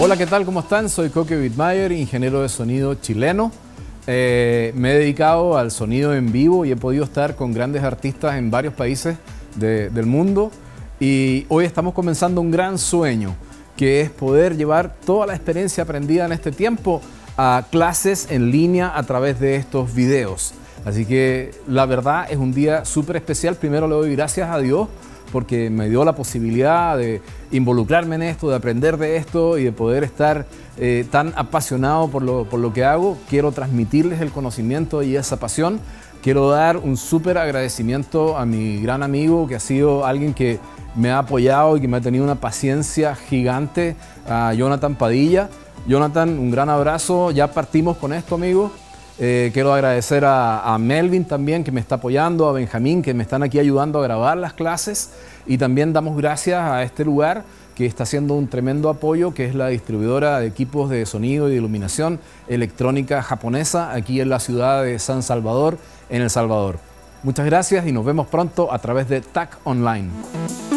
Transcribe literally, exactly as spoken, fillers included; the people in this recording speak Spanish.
Hola, ¿qué tal? ¿Cómo están? Soy Coque Wittmayer, ingeniero de sonido chileno. Eh, me he dedicado al sonido en vivo y he podido estar con grandes artistas en varios países de, del mundo. Y hoy estamos comenzando un gran sueño, que es poder llevar toda la experiencia aprendida en este tiempo a clases en línea a través de estos videos. Así que la verdad es un día súper especial. Primero le doy gracias a Dios porque me dio la posibilidad de involucrarme en esto, de aprender de esto y de poder estar eh, tan apasionado por lo, por lo que hago. Quiero transmitirles el conocimiento y esa pasión. Quiero dar un súper agradecimiento a mi gran amigo, que ha sido alguien que me ha apoyado y que me ha tenido una paciencia gigante, a Jonathan Padilla. Jonathan, un gran abrazo. Ya partimos con esto, amigo. Eh, quiero agradecer a, a Melvin también, que me está apoyando, a Benjamín, que me están aquí ayudando a grabar las clases, y también damos gracias a este lugar que está haciendo un tremendo apoyo, que es la distribuidora de equipos de sonido y de iluminación electrónica japonesa aquí en la ciudad de San Salvador, en El Salvador. Muchas gracias y nos vemos pronto a través de T A C Online.